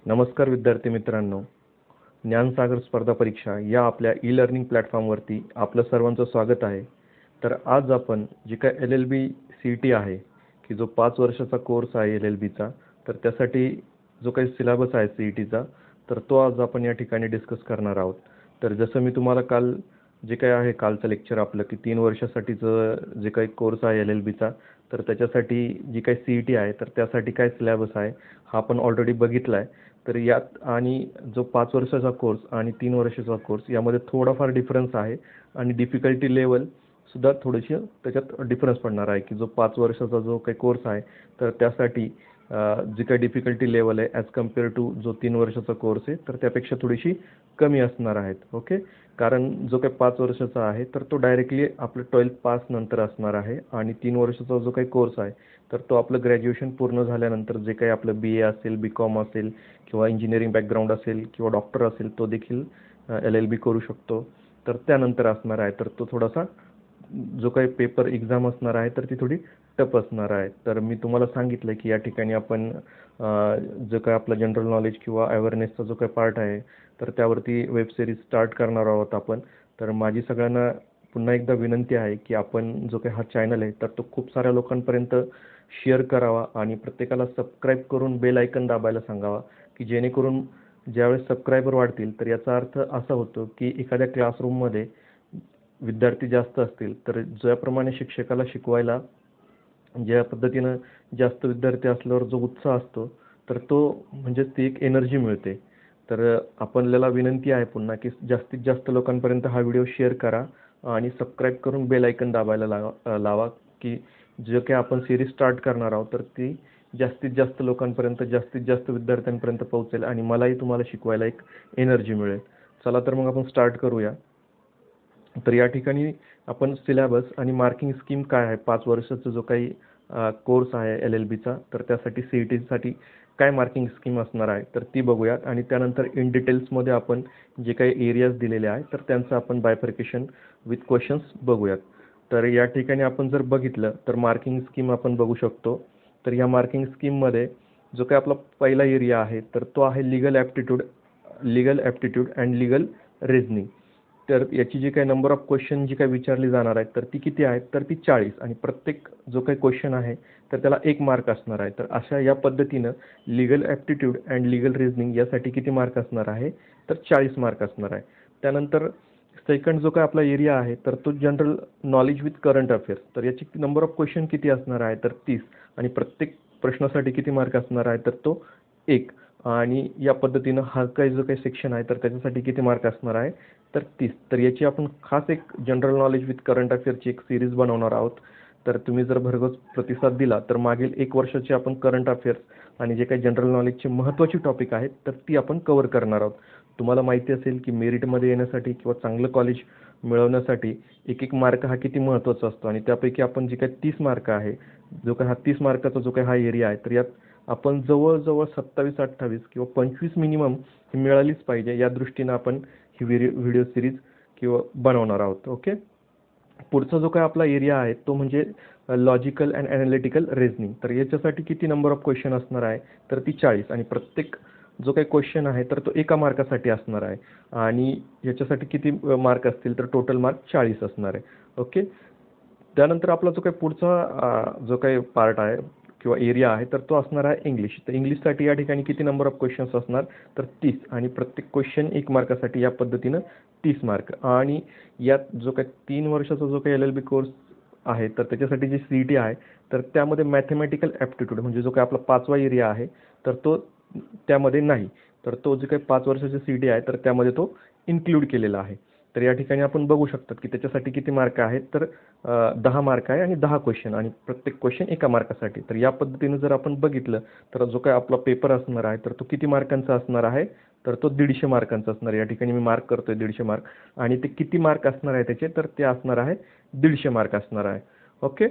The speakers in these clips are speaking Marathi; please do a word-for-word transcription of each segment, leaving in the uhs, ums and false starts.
नमस्कार विद्यार्थी मित्रांनो, ज्ञानसागर स्पर्धा परीक्षा या आपल्या ई लर्निंग प्लॅटफॉर्मवरती आपलं सर्वांचं स्वागत आहे. तर आज आपण जे काय L L B C E T आहे की जो पाच वर्षाचा कोर्स आहे एल एल बीचा, तर त्यासाठी जो काही सिलेबस आहे सी ई टीचा, तर तो आज आपण या ठिकाणी डिस्कस करणार आहोत. तर जसं मी तुम्हाला काल जे काही आहे कालचं लेक्चर आपलं की तीन वर्षासाठीचं जे काही कोर्स आहे एल एल बीचा, तर त्याच्यासाठी जी काही सी ई टी आहे तर त्यासाठी काय सिलेबस आहे हा आपण ऑलरेडी बघितला आहे. तर यात आणि जो पाच वर्षाचा कोर्स आणि तीन वर्षाचा कोर्स यामध्ये थोडाफार डिफरन्स आहे आणि डिफिकल्टी लेवल सुद्धा थोडीशी त्याच्यात डिफरन्स पडणार आहे की जो पाच वर्षाचा जो काही कोर्स आहे तर त्यासाठी जी काही डिफिकल्टी लेवल आहे ॲज कम्पेअर टू जो तीन वर्षाचा कोर्स आहे तर त्यापेक्षा थोडीशी कमी असणार आहेत. ओके, कारण जो काही पाच वर्षाचा आहे तर तो डायरेक्टली आपलं ट्वेल्थ पास नंतर असणार आहे आणि तीन वर्षाचा जो काही कोर्स आहे तर तो आपलं ग्रॅज्युएशन पूर्ण झाल्यानंतर जे काही आपलं बी ए असेल, बी कॉम असेल किंवा इंजिनिअरिंग बॅकग्राऊंड असेल किंवा डॉक्टर असेल तो देखील एल एल बी करू शकतो. तर त्यानंतर असणार आहे तर तो थोडासा जो काही पेपर एक्झाम असणार आहे तर ती थोडी टफ असणार आहे. तर मी तुम्हाला सांगितलं की या ठिकाणी आपण जो काही आपला जनरल नॉलेज किंवा अवेअरनेसचा जो काही पार्ट आहे तर त्यावरती वेब सिरीज स्टार्ट करणार आहोत आपण. तर माझी सगळ्यांना पुन्हा एकदा विनंती आहे की आपण जो काही हा चॅनल आहे तर तो खूप साऱ्या लोकांपर्यंत शेअर करावा आणि प्रत्येकाला सबस्क्राईब करून बेल आयकन दाबायला सांगावा की जेणेकरून ज्यावेळेस सबस्क्रायबर वाढतील तर याचा अर्थ असा होतो की एखाद्या क्लासरूममध्ये विद्यार्थी जास्त असतील तर ज्याप्रमाणे शिक्षकाला शिकवायला ज्या पद्धतीनं जास्त विद्यार्थी असल्यावर जो उत्साह असतो तर तो म्हणजे ती एक एनर्जी मिळते. तर आपल्याला विनंती आहे पुन्हा की जास्तीत जास्त लोकांपर्यंत हा व्हिडिओ शेअर करा आणि सबस्क्राईब करून बेल आयकन दाबायला लावा लावा की जे काही आपण सिरीज स्टार्ट करणार आहोत तर ती जास्तीत जास्त लोकांपर्यंत जास्तीत जास्त विद्यार्थ्यांपर्यंत पोहोचेल आणि मलाही तुम्हाला शिकवायला एक एनर्जी मिळेल. चला तर मग आपण स्टार्ट करूया. तर या ठिकाणी आपण सिलेबस आणि मार्किंग स्कीम काय आहे पाच वर्षाचा जो काही कोर्स आहे एल एल बीचा तर त्यासाठी सी ई टीसाठी काय मार्किंग स्कीम असणार आहे तर ती बघूयात आणि त्यानंतर इन डिटेल्समध्ये आपण जे काही एरियाज दिलेले आहेत तर त्यांचं आपण बायफर्केशन विथ क्वेश्चन्स बघूयात. तर या ठिकाणी आपण जर बघितलं तर मार्किंग स्कीम आपण बघू शकतो. तर या मार्किंग स्कीममध्ये जो काही आपला पहिला एरिया आहे तर तो आहे legal aptitude legal aptitude and legal reasoning. तर याची जी काही नंबर ऑफ क्वेश्चन जी काही विचारली जाणार आहेत तर ती किती आहेत तर ती चाळीस आणि प्रत्येक जो काही क्वेश्चन आहे तर त्याला एक मार्क असणार आहे. तर अशा या पद्धतीनं legal aptitude and legal reasoning यासाठी किती मार्क असणार आहे तर चाळीस मार्क असणार आहे. त्यानंतर सेकंड जो काय आपला एरिया आहे तर तो general knowledge with current affairs. तर याची नंबर ऑफ क्वेश्चन किती असणार आहे तर तीस आणि प्रत्येक प्रश्नासाठी किती मार्क असणार आहे तर तो एक आणि या पद्धतीनं हा काही जो काही सेक्शन आहे तर त्याच्यासाठी किती मार्क असणार आहे तर तीस. तर याची आपण खास एक जनरल नॉलेज विथ करंट अफेअरची एक सिरीज बनवणार आहोत. तर तुम्ही जर भरघोस प्रतिसाद दिला तर मागील एक वर्षाची आपण करंट अफेअर्स आणि जे काही जनरल नॉलेजची महत्त्वाची टॉपिक आहेत तर ती आपण कव्हर करणार आहोत. तुम्हाला माहिती असेल की मेरिटमध्ये येण्यासाठी किंवा चांगलं कॉलेज मिळवण्यासाठी एक एक मार्क हा किती महत्त्वाचा असतो आणि त्यापैकी आपण जे काही तीस मार्क आहे जो काही हा तीस मार्काचा जो काही हा एरिया आहे तर यात आपण जवळजवळ सत्तावीस अठ्ठावीस किंवा पंचवीस मिनिमम ही मिळालीच पाहिजे या दृष्टीनं आपण ही व्हिडिओ व्हिडिओ सिरीज किंवा बनवणार आहोत. ओके, पुढचा जो काय आपला एरिया आहे तो म्हणजे लॉजिकल अँड ॲनालिटिकल रिझनिंग. तर याच्यासाठी किती नंबर ऑफ क्वेश्चन असणार आहे तर ती चाळीस आणि प्रत्येक जो काही क्वेश्चन आहे तर तो एका मार्कासाठी असणार आहे आणि याच्यासाठी किती मार्क असतील तर टोटल मार्क चाळीस असणार आहे. ओके, त्यानंतर आपला जो काही पुढचा जो काही पार्ट आहे किंवा एरिया आहे तर तो असणार आहे इंग्लिश. तर इंग्लिशसाठी या ठिकाणी किती नंबर ऑफ क्वेश्चन्स असणार तर तीस आणि प्रत्येक क्वेश्चन एक मार्कासाठी या पद्धतीनं तीस मार्क. आणि यात जो काही तीन वर्षाचा जो काही एल एल बी कोर्स आहे तर त्याच्यासाठी जी सी ई टी आहे तर त्यामध्ये मॅथमॅटिकल ॲप्टिट्यूड म्हणजे जो काही आपला पाचवा एरिया आहे तर तो त्यामध्ये नाही. तर तो जो काही पाच वर्षाचा सी ई टी आहे तर त्यामध्ये तो इन्क्लूड केलेला आहे. तर या ठिकाणी आपण बघू शकतात की त्याच्यासाठी किती मार्क आहेत तर दहा मार्क आहे आणि दहा क्वेश्चन आणि प्रत्येक क्वेश्चन एका मार्कासाठी. तर या पद्धतीनं जर आपण बघितलं तर जो काही आपला पेपर असणार आहे तर तो किती मार्कांचा असणार आहे तर तो दीडशे मार्कांचा असणार आहे. या ठिकाणी मी मार्क करतोय दीडशे मार्क आणि ते किती मार्क असणार आहे त्याचे तर ते असणार आहे दीडशे मार्क असणार आहे. ओके,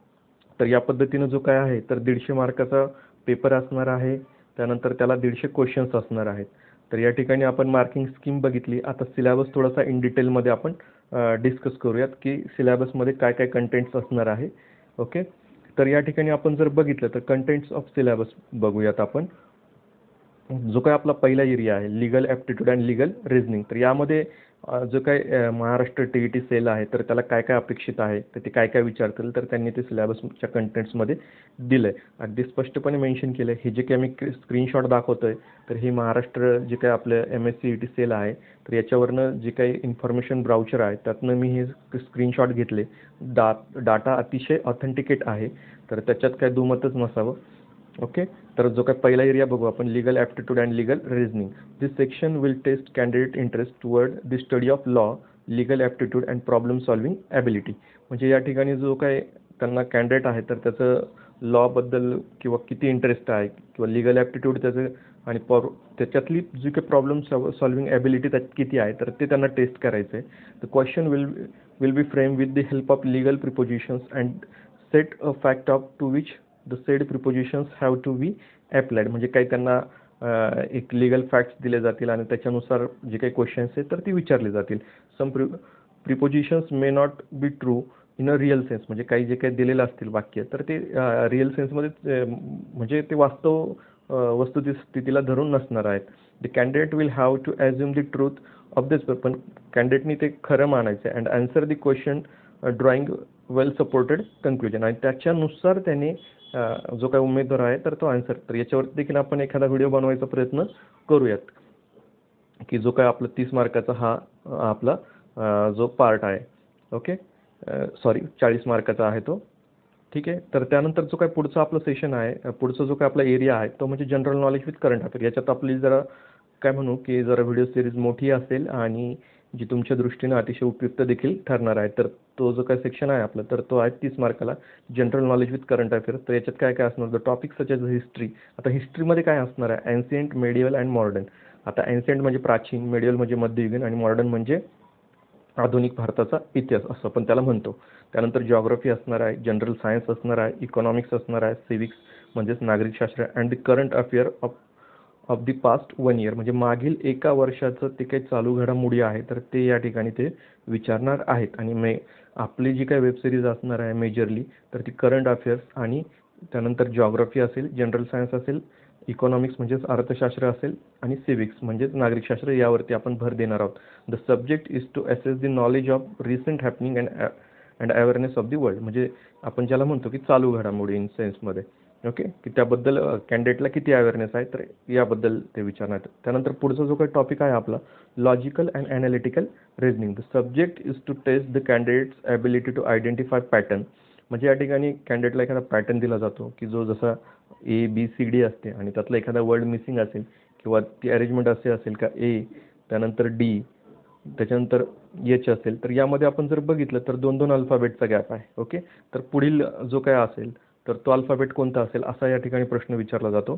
तर या पद्धतीनं जो काय आहे तर दीडशे मार्काचा पेपर असणार आहे. त्यानंतर त्याला दीडशे क्वेश्चन्स असणार आहेत. तर या ठिकाणी आपण मार्किंग स्कीम बघितली. आता सिलेबस थोडासा इन डिटेलमध्ये आपण डिस्कस करूयात की सिलेबसमध्ये काय काय कंटेंट्स असणार आहे. ओके, तर या ठिकाणी आपण जर बघितलं तर कंटेंट्स ऑफ सिलेबस बघूयात आपण. जो काही आपला पहिला एरिया आहे legal aptitude and legal reasoning, तर यामध्ये अ, जो काही अ, Maharashtra T E T cell आहे तर त्याला काय काय अपेक्षित आहे, तर ते काय काय विचारतील, तर त्यांनी ते सिलेबसच्या कंटेंट्समध्ये दिलं आहे. अगदी स्पष्टपणे मेन्शन केलं आहे. हे जे काही मी स्क्रीनशॉट दाखवतो आहे, तर ही महाराष्ट्र जे काही आपलं M S C E T cell आहे, तर याच्यावरनं जे काही इन्फॉर्मेशन ब्राउचर आहे त्यातनं मी हे स्क्रीनशॉट घेतले. डा डाटा अतिशय ऑथेंटिकेट आहे, तर त्याच्यात काय दुमतच नसावं. ओके, तर जो काय पहिला एरिया बघू आपण, legal aptitude and legal reasoning. This section will test candidate interest toward the study of law, legal aptitude and problem solving ability. म्हणजे या ठिकाणी जो काय त्यांना कॅन्डिडेट आहे तर त्याचं लॉबद्दल किंवा किती इंटरेस्ट आहे किंवा लीगल ॲप्टिट्यूड त्याचं आणि पॉर त्याच्यातली जी काही प्रॉब्लेम सॉल्विंग ॲबिलिटी त्यात किती आहे तर ते त्यांना टेस्ट करायचं आहे. The question will will be frame with the help of legal prepositions and set a fact of to which the said prepositions have to be applied. म्हणजे काही त्यांना एक लीगल फॅक्ट्स दिले जातील आणि त्याच्यानुसार जे काही क्वेश्चन्स आहेत तर ती विचारले जातील. Some pre prepositions may not be true in a real sense. म्हणजे काही जे काही दिलेलं असतील वाक्य तर ते रिअल सेन्समध्ये म्हणजे ते वास्तव वस्तुस्थितीला धरून नसणार आहेत. The candidate will have to assume the truth of this, पण कॅन्डिडेटनी ते खरं मानायचं आहे. And answer the question drawing well supported conclusion, आणि त्याच्यानुसार त्याने जो काही उमेदवार आहे तर तो आन्सर. तर याच्यावरती देखील आपण एखादा व्हिडिओ बनवायचा प्रयत्न करूयात, की जो काय आपला तीस मार्काचा हा आपला जो पार्ट आहे. ओके, सॉरी चाळीस मार्काचा आहे तो. ठीक आहे, तर त्यानंतर जो काय पुढचा आपला सेशन आहे, पुढचा जो काय आपला एरिया आहे तो म्हणजे general knowledge with current affair. याच्यात आपली जरा काय म्हणू की जरा व्हिडिओ सिरीज मोठी असेल आणि जी तुमच्या दृष्टीनं अतिशय उपयुक्त देखील ठरणार आहे. तर तो जो काय सेक्शन आहे आपला तर तो आहे तीस मार्काला, general knowledge with current affair. तर याच्यात काय काय असणार, the topic such as history. आता हिस्ट्रीमध्ये काय असणार आहे, एन्शियंट, मेडिवल अँड मॉडर्न. आता एन्शियंट म्हणजे प्राचीन, मेडिवल म्हणजे मध्ययुगीन आणि मॉडर्न म्हणजे आधुनिक भारताचा इतिहास असं पण त्याला म्हणतो. त्यानंतर जिओग्राफी असणार आहे, जनरल सायन्स असणार आहे, इकॉनॉमिक्स असणार आहे, सिविक्स म्हणजेच नागरिकशास्त्र and the current affair of of the past one year. म्हणजे मागील एका वर्षाचं ते काही चालू घडामोडी आहे तर ते या ठिकाणी ते विचारणार आहेत. आणि मे आपली जी काही वेबसिरीज असणार आहे मेजरली तर ती करंट अफेअर्स आणि त्यानंतर जिओग्राफी असेल, जनरल सायन्स असेल, इकॉनॉमिक्स म्हणजेच अर्थशास्त्र असेल आणि सिविक्स म्हणजेच नागरिकशास्त्र यावरती आपण भर देणार आहोत. The subject is to assess the knowledge of recent happening and and awareness of the world. म्हणजे आपण ज्याला म्हणतो की चालू घडामोडी इन सेन्समध्ये. ओके, की त्याबद्दल कॅन्डिडेटला किती अवेअरनेस आहे तर याबद्दल ते विचारणार. त्यानंतर पुढचा जो काही टॉपिक आहे आपला, logical and analytical reasoning. The subject is to test the candidates ability to identify pattern. म्हणजे या ठिकाणी कॅन्डिडेटला एखादा पॅटर्न दिला जातो की जो जसा ए बी सी डी असते आणि त्यातला एखादा वर्ड मिसिंग असेल किंवा ती अरेंजमेंट असे असेल का ए त्यानंतर डी त्याच्यानंतर एच असेल, तर यामध्ये आपण जर बघितलं तर दोन दोन अल्फाबेटचा गॅप आहे. ओके, तर पुढील जो काय असेल तर तो अल्फाबेट कोणता असेल असा या ठिकाणी प्रश्न विचारला जातो.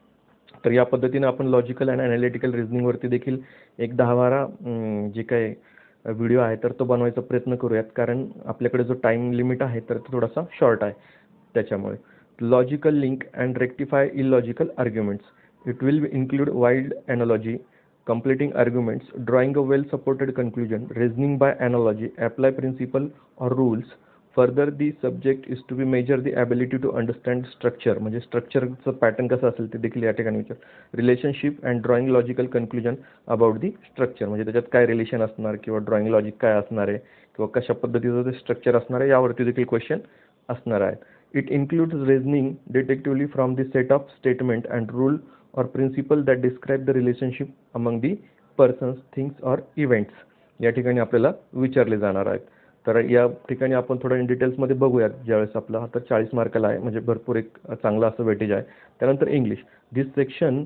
तर या पद्धतीने आपण लॉजिकल अँड ॲनालिटिकल रिझनिंगवरती देखील एक दहा बारा जे काय व्हिडिओ आहे तर तो बनवायचा प्रयत्न करूयात, कारण आपल्याकडे जो टाईम लिमिट आहे तर तो थोडासा शॉर्ट आहे त्याच्यामुळे. Logical link and rectify illogical arguments. It will include wild analogy, completing arguments, drawing a well-supported conclusion, reasoning by analogy, apply principle or rules. Further, the subject is to be measure the ability to understand structure. म्हणजे स्ट्रक्चरचं पॅटर्न कसं असेल ते देखील या ठिकाणी विचार. Relationship and drawing logical conclusion about the structure. म्हणजे त्याच्यात काय रिलेशन असणार किंवा ड्रॉइंग लॉजिक काय असणार आहे किंवा कशा पद्धतीचं ते स्ट्रक्चर असणार आहे यावरती देखील क्वेश्चन असणार आहेत. It includes reasoning detectively from the set of statement and rule or principle that describe the relationship among the persons, things or events. या ठिकाणी आपल्याला विचारले जाणार आहेत. तर या ठिकाणी आपण थोडं इन डिटेल्समध्ये बघूयात ज्यावेळेस आपला आता चाळीस मार्काला आहे, म्हणजे भरपूर एक चांगला असं वेटेज आहे. त्यानंतर English. This section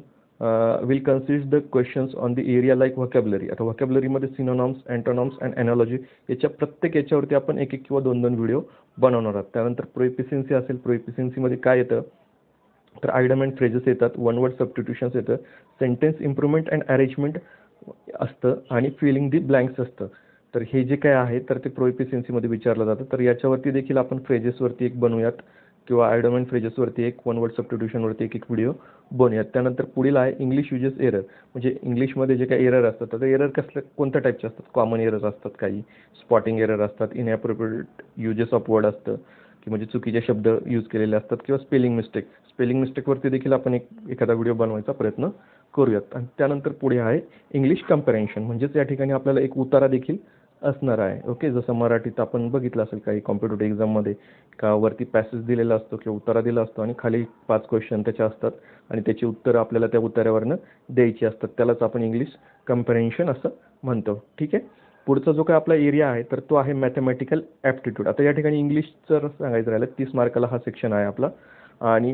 will consist the questions on the area like vocabulary. आता व्हॉकॅब्युलरीमध्ये सिनोनॉम्स, अँटोनॉम्स अँड ॲनॉलॉजी याच्या प्रत्येक याच्यावरती आपण एक एक किंवा दोन दोन व्हिडिओ बनवणार आहोत. त्यानंतर प्रोएफिशियन्सी असेल, प्रोएफिशियन्सीमध्ये काय येतं तर आयडम अँड फ्रेजेस येतात, वन वर्ड सबस्टिट्यूशन्स येतं, सेंटेन्स इम्प्रूव्हमेंट अँड अरेंजमेंट असतं आणि फिलिंग दी ब्लँक्स असतं. तर हे जे काय आहे तर ते प्रोएफिशियन्सीमध्ये विचारलं जातं. तर याच्यावरती देखील आपण फ्रेजेसवरती एक बनवूयात किंवा आयडम अँड फ्रेजेसवरती एक, वन वर्ड सबस्टिट्यूशनवरती एक एक व्हिडिओ बनवूयात. त्यानंतर पुढील आहे इंग्लिश युजेस एरर. म्हणजे इंग्लिशमध्ये जे काही एरर असतात तर एरर कसल्या कोणत्या टाईपचे असतात, कॉमन एरर असतात, काही स्पॉटिंग एरर असतात, इनॲप्रोप्रिएट युजेस ऑफ वर्ड असतं की म्हणजे चुकीचे शब्द यूज केलेले असतात किंवा स्पेलिंग मिस्टेक. स्पेलिंग मिस्टेकवरती देखील आपण एक एखादा व्हिडिओ बनवायचा प्रयत्न करूयात. आणि त्यानंतर पुढे आहे इंग्लिश कंपॅरिझन, म्हणजेच या ठिकाणी आपल्याला एक उतारा देखील असणार आहे. ओके, जसं मराठीत आपण बघितलं असेल काही कॉम्पिटिटिव्ह एक्झाममध्ये का वरती पॅसेज दिलेला असतो किंवा उतारा दिला असतो आणि खाली पाच क्वेश्चन त्याचे असतात आणि त्याची उत्तरं आपल्याला त्या उतार्यावरनं द्यायची असतात. त्यालाच आपण इंग्लिश कंपॅरिझन असं म्हणतो. ठीक आहे. पुढचा जो काही आपला एरिया आहे तर तो आहे मॅथमॅटिकल ॲप्टिट्यूड. आता या ठिकाणी इंग्लिश जर सांगायचं राहिलं तीस मार्काला हा सेक्शन आहे आपला. आणि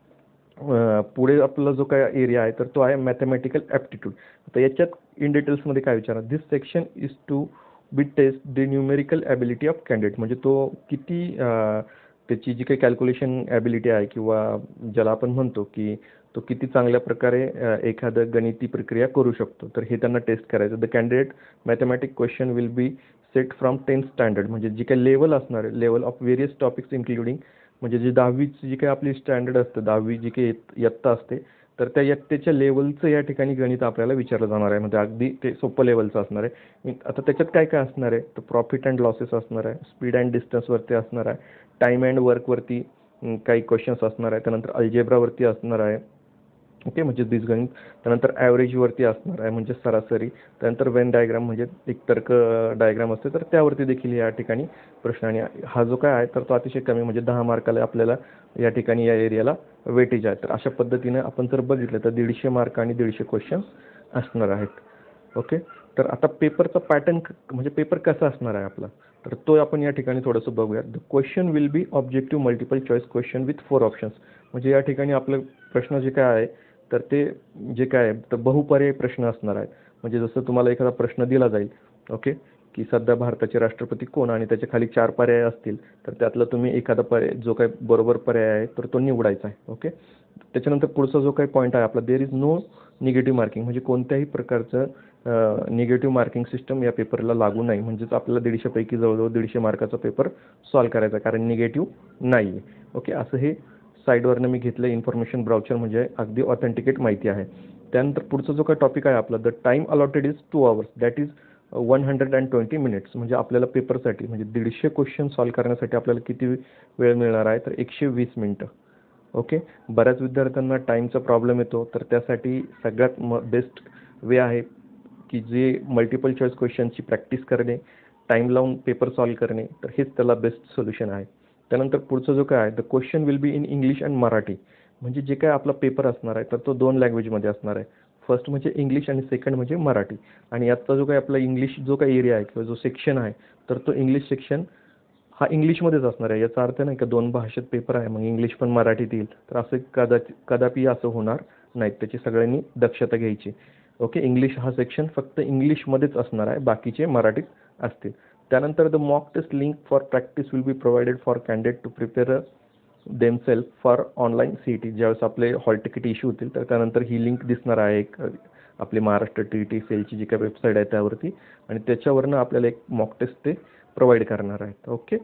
पुढे आपला जो काय एरिया आहे तर तो आहे मॅथमॅटिकल ॲप्टिट्यूड. आता याच्यात इन डिटेल्समध्ये काय विचारा, this section is to be test the numerical ability of candidate, म्हणजे तो किती त्याची जी काही कॅल्क्युलेशन ॲबिलिटी आहे किंवा ज्याला आपण म्हणतो की तो किती चांगल्या प्रकारे एखादं गणिती प्रक्रिया करू शकतो, तर हे त्यांना टेस्ट करायचं. The candidate mathematic question will be set from tenth standard, म्हणजे जी काही लेवल असणार आहे, level of various topics including, म्हणजे जी दहावीची जी काही आपली स्टँडर्ड असतं, दहावी जी काही इयत्ता असते, तर त्या इयत्तेच्या लेवलचं या ठिकाणी गणित आपल्याला विचारलं जाणार आहे. म्हणजे अगदी ते सोपं लेवलचं असणार आहे. आता त्याच्यात काय काय असणार आहे, तर प्रॉफिट अँड लॉसेस असणार आहे, स्पीड अँड डिस्टन्सवरती असणार आहे, टाईम अँड वर्कवरती काही क्वेश्चन्स असणार आहे, त्यानंतर अल्जेब्रावरती असणार आहे. ओके, म्हणजे बीजगणित. त्यानंतर ॲव्हरेजवरती असणार आहे, म्हणजे सरासरी. त्यानंतर वेन डायग्राम, म्हणजे एक तर्क डायग्राम असते, तर त्यावरती देखील या ठिकाणी प्रश्न. आणि हा जो काय आहे तर तो अतिशय कमी, म्हणजे दहा मार्काला आपल्याला या ठिकाणी या एरियाला वेटेज आहे. तर अशा पद्धतीनं आपण जर बघितलं तर दीडशे मार्क आणि दीडशे क्वेश्चन असणार आहेत. ओके, तर आता पेपरचा पॅटर्न म्हणजे पेपर कसा असणार आहे आपला, तर तो आपण या ठिकाणी थोडंसं बघूया. The question will be objective multiple choice question with four options, म्हणजे या ठिकाणी आपलं प्रश्न जे काय आहे तर ते जे काय आहे तर बहुपर्यायी प्रश्न असणार आहेत. म्हणजे जसं तुम्हाला एखादा प्रश्न दिला जाईल, ओके, की सध्या भारताचे राष्ट्रपती कोण, आणि त्याच्या खाली चार पर्याय असतील, तर त्यातलं तुम्ही एखादा पर्याय जो काही बरोबर पर्याय आहे तर तो निवडायचा आहे. ओके, त्याच्यानंतर पुढचा जो काही पॉईंट आहे आपला, there is no negative marking, म्हणजे कोणत्याही प्रकारचं निगेटिव्ह मार्किंग सिस्टम या पेपरला लागू नाही. म्हणजेच आपल्याला दीडशेपैकी जवळजवळ दीडशे मार्काचा पेपर सॉल्व करायचा, कारण निगेटिव्ह नाही आहे. ओके, असं हे साईडवरनं मी घेतलं इन्फॉर्मेशन ब्राउचर, म्हणजे अगदी ऑथेंटिकेट माहिती आहे. त्यानंतर पुढचा जो काही टॉपिक आहे आपला, the time allotted is two hours, that is one hundred and twenty minutes, म्हणजे आपल्याला पेपरसाठी म्हणजे दीडशे क्वेश्चन सॉल्व करण्यासाठी आपल्याला किती वेळ मिळणार आहे, तर एकशे वीस मिनटं. ओके, बऱ्याच विद्यार्थ्यांना टाईमचा प्रॉब्लेम येतो, तर त्यासाठी सगळ्यात म बेस्ट वे आहे की जे मल्टिपल चॉईस क्वेश्चनची प्रॅक्टिस करणे, टाईम लावून पेपर सॉल्व करणे, तर हेच त्याला बेस्ट सोल्युशन आहे. त्यानंतर पुढचं जो काय आहे, the question will be in English and Marathi, म्हणजे जे काय आपला पेपर असणार आहे तर तो दोन लँग्वेजमध्ये असणार आहे. फर्स्ट म्हणजे इंग्लिश आणि सेकंड म्हणजे मराठी. आणि याचा जो काही आपला इंग्लिश जो काही एरिया आहे किंवा जो सेक्शन आहे तर तो इंग्लिश सेक्शन हा इंग्लिशमध्येच असणार आहे. याचा अर्थ नाही का दोन भाषेत पेपर आहे मग इंग्लिश पण मराठीत येईल, तर असं कदाचित कदापि असं होणार नाही. त्याची सगळ्यांनी दक्षता घ्यायची. ओके, इंग्लिश हा सेक्शन फक्त इंग्लिशमध्येच असणार आहे, बाकीचे मराठीत असतील. त्यानंतर the mock test link for practice will be provided for candidate to prepare themselves for online C E T. ज्यावेळेस आपले हॉल तिकीट इश्यू होतील तर त्यानंतर ही लिंक दिसणार आहे एक आपली महाराष्ट्र टी ई टी सेलची जी काही वेबसाईट आहे त्यावरती, आणि त्याच्यावरनं आपल्याला एक मॉक टेस्ट ते प्रोव्हाइड करणार आहेत. ओके,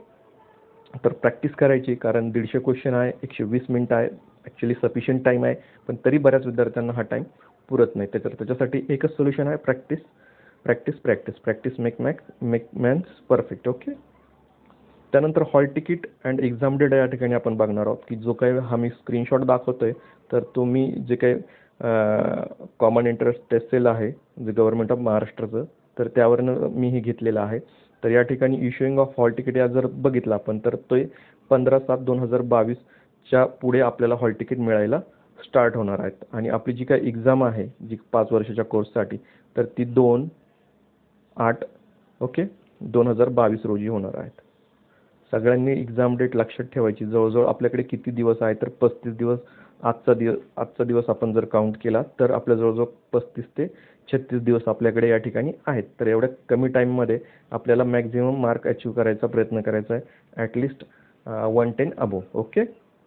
तर प्रॅक्टिस करायची, कारण दीडशे क्वेश्चन आहे, एकशे वीस मिनटं आहे, ॲक्च्युली सफिशियंट टाईम आहे, पण तरी बऱ्याच विद्यार्थ्यांना हा टाईम पुरत नाही. त्याच्या त्याच्यासाठी एकच सोल्युशन आहे, practice practice practice practice make max make mans perfect. Okay, त्यानंतर hall ticket and exam date या ठिकाणी आपण बघणार आहोत, की जो काही हा मी स्क्रीनशॉट दाखवतोय तर तुम्ही जे काही कॉमन एंट्रन्स टेस्ट सेल आहे जे गव्हर्नमेंट ऑफ महाराष्ट्राचं, तर त्यावरनं मी हे घेतलेलं आहे. तर या ठिकाणी इश्युइंग ऑफ हॉल तिकीट या जर बघितलं आपण तर ते पंधरा सात दोन हजार बावीसच्या पुढे आपल्याला हॉल तिकीट मिळायला स्टार्ट होणार आहेत. आणि आपली जी काही एक्झाम आहे जी पाच वर्षाच्या कोर्ससाठी तर ती दोन आठ ओके दोन हजार बावीस रोजी होणार आहेत. सगळ्यांनी एक्झाम डेट लक्षात ठेवायची. जवळजवळ आपल्याकडे किती दिवस आहे तर पस्तीस दिवस. आजचा दिवस आजचा दिवस आपण जर काउंट केला तर आपल्या जवळजवळ पस्तीस ते छत्तीस दिवस आपल्याकडे या ठिकाणी आहेत. तर एवढ्या कमी टाईममध्ये आपल्याला मॅक्झिमम मार्क अचीव करायचा प्रयत्न करायचा आहे, at least one ten above. Okay,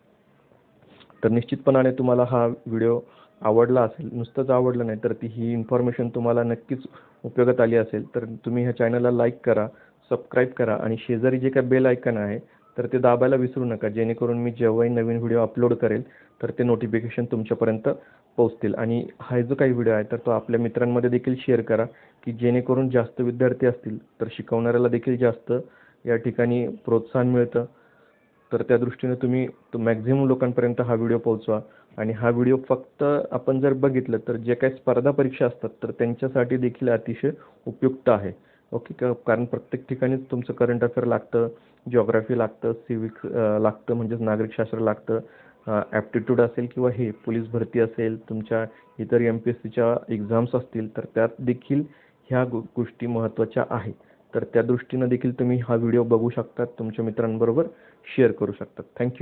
तर निश्चितपणाने तुम्हाला हा व्हिडिओ आवडला असेल. नुसतंच आवडलं नाही तर ती ही इन्फॉर्मेशन तुम्हाला नक्कीच उपयोगात आली असेल. तर तुम्ही ह्या चॅनलला लाईक करा, सबस्क्राईब करा आणि शेजारी जे काही बेल आयकन आहे तर ते दाबायला विसरू नका, जेणेकरून मी जेव्हाही नवीन व्हिडिओ अपलोड करेल तर ते नोटिफिकेशन तुमच्यापर्यंत पोहोचतील. आणि हा जो काही व्हिडिओ आहे तर तो आपल्या मित्रांमध्ये देखील शेअर करा, की जेणेकरून जास्त विद्यार्थी असतील तर शिकवणाऱ्याला देखील जास्त या ठिकाणी प्रोत्साहन मिळतं. तर त्या दृष्टीने तुम्ही तो मॅक्झिमम लोकांपर्यंत हा व्हिडिओ पोहोचवा. आणि हा व्हिडिओ फक्त आपण जर बघितलं तर जे काही स्पर्धा परीक्षा असतात तर त्यांच्यासाठी देखील अतिशय उपयुक्त आहे. ओके. क कारण प्रत्येक ठिकाणीच तुमचं करंट अफेअर लागतं, जिओग्राफी लागतं, सिविक्स लागतं म्हणजेच नागरिकशास्त्र लागतं, ॲप्टिट्यूड असेल किंवा हे पोलीस भरती असेल, तुमच्या इतर एम पी एस सीच्या एक्झाम्स असतील तर त्यात देखील ह्या गो गोष्टी महत्त्वाच्या आहेत. तर त्या दृष्टीनं देखील तुम्ही हा व्हिडिओ बघू शकता, तुमच्या मित्रांबरोबर शेअर करू शकता. थँक